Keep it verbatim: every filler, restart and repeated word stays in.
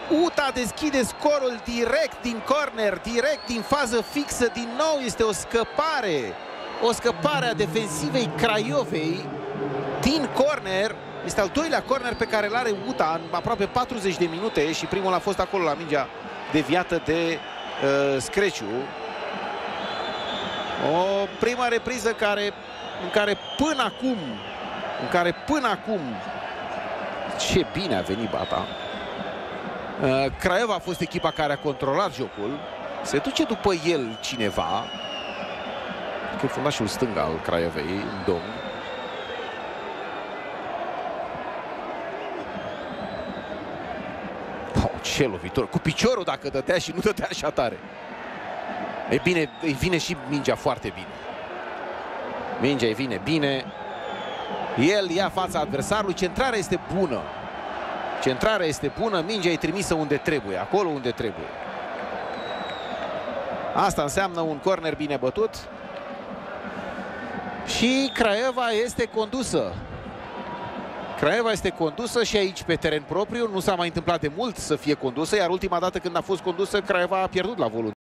U T A deschide scorul direct din corner, direct din fază fixă. Din nou este o scăpare. O scăpare a defensivei Craiovei din corner. Este al doilea corner pe care îl are U T A în aproape patruzeci de minute și primul a fost acolo la mingea deviată de uh, Screciu. O primă repriză care, în care până acum, în care până acum, ce bine a venit Bata. Uh, Craiova a fost echipa care a controlat jocul. Se duce după el cineva. Că fundașul stâng al Craiovei, Domn. Oh, ce lovitor! Cu piciorul dacă dădea și nu dădea așa tare. E bine, îi vine și mingea foarte bine. Mingea îi vine bine. El ia fața adversarului. Centrarea este bună. Centrarea este bună. Mingea e trimisă unde trebuie. Acolo unde trebuie. Asta înseamnă un corner bine bătut. Și Craiova este condusă. Craiova este condusă și aici pe teren propriu. Nu s-a mai întâmplat de mult să fie condusă, iar ultima dată când a fost condusă, Craiova a pierdut la volum.